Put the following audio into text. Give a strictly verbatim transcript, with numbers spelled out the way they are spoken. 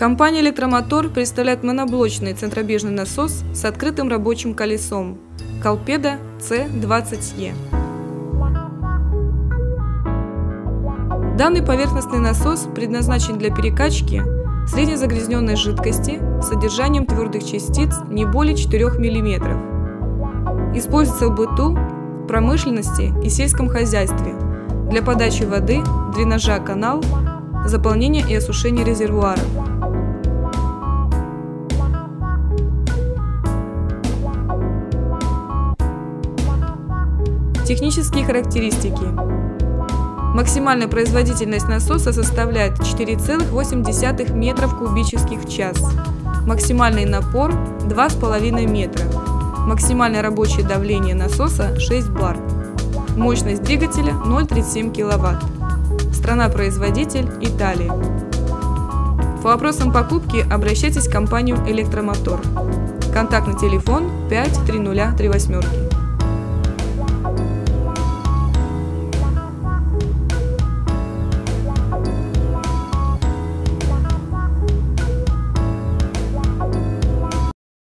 Компания «Электромотор» представляет моноблочный центробежный насос с открытым рабочим колесом Колпеда С двадцать Е. Данный поверхностный насос предназначен для перекачки среднезагрязненной жидкости с содержанием твердых частиц не более четырёх миллиметров. Используется в быту, промышленности и сельском хозяйстве для подачи воды, дренажа канал, заполнения и осушения резервуаров. Технические характеристики. Максимальная производительность насоса составляет четыре целых восемь десятых метров кубических в час. Максимальный напор – два с половиной метра. Максимальное рабочее давление насоса – шесть бар. Мощность двигателя – ноль целых тридцать семь сотых киловатт. Страна-производитель – Италия. По вопросам покупки обращайтесь в компанию «Электромотор». Контактный телефон пять три ноль три восемь.